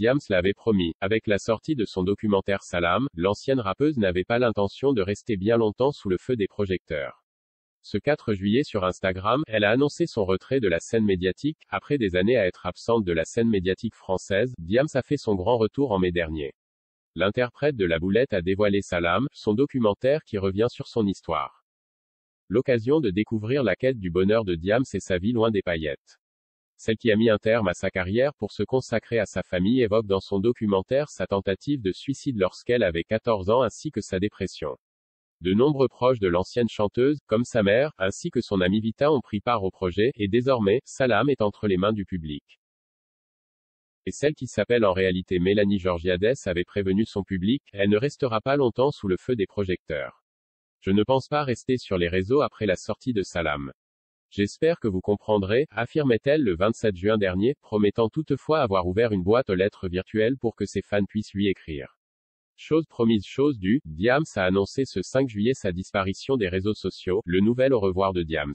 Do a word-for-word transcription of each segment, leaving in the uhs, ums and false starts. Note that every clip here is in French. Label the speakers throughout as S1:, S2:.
S1: Diams l'avait promis. Avec la sortie de son documentaire Salam, l'ancienne rappeuse n'avait pas l'intention de rester bien longtemps sous le feu des projecteurs. Ce quatre juillet sur Instagram, elle a annoncé son retrait de la scène médiatique. Après des années à être absente de la scène médiatique française, Diams a fait son grand retour en mai dernier. L'interprète de La Boulette a dévoilé Salam, son documentaire qui revient sur son histoire. L'occasion de découvrir la quête du bonheur de Diams et sa vie loin des paillettes. Celle qui a mis un terme à sa carrière pour se consacrer à sa famille évoque dans son documentaire sa tentative de suicide lorsqu'elle avait quatorze ans ainsi que sa dépression. De nombreux proches de l'ancienne chanteuse, comme sa mère, ainsi que son amie Vita ont pris part au projet, et désormais, Salam est entre les mains du public. Et celle qui s'appelle en réalité Mélanie Georgiades avait prévenu son public, elle ne restera pas longtemps sous le feu des projecteurs. Je ne pense pas rester sur les réseaux après la sortie de Salam. J'espère que vous comprendrez, affirmait-elle le vingt-sept juin dernier, promettant toutefois avoir ouvert une boîte aux lettres virtuelle pour que ses fans puissent lui écrire. Chose promise chose due, Diams a annoncé ce cinq juillet sa disparition des réseaux sociaux, le nouvel au revoir de Diams.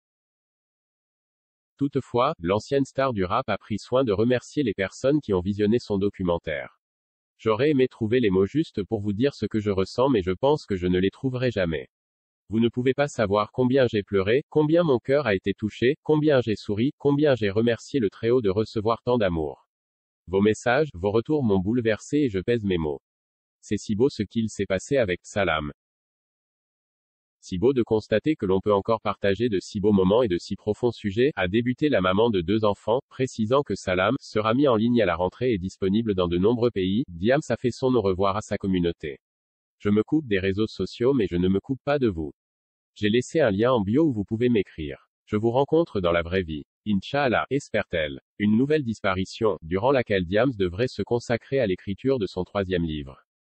S1: Toutefois, l'ancienne star du rap a pris soin de remercier les personnes qui ont visionné son documentaire. J'aurais aimé trouver les mots justes pour vous dire ce que je ressens mais je pense que je ne les trouverai jamais. Vous ne pouvez pas savoir combien j'ai pleuré, combien mon cœur a été touché, combien j'ai souri, combien j'ai remercié le Très-Haut de recevoir tant d'amour. Vos messages, vos retours m'ont bouleversé et je pèse mes mots. C'est si beau ce qu'il s'est passé avec Salam. Si beau de constater que l'on peut encore partager de si beaux moments et de si profonds sujets, a débuté la maman de deux enfants, précisant que Salam sera mis en ligne à la rentrée et disponible dans de nombreux pays. Diams a fait son au revoir à sa communauté. Je me coupe des réseaux sociaux mais je ne me coupe pas de vous. J'ai laissé un lien en bio où vous pouvez m'écrire. Je vous rencontre dans la vraie vie. Inch'Allah, espère-t-elle. Une nouvelle disparition, durant laquelle Diams devrait se consacrer à l'écriture de son troisième livre.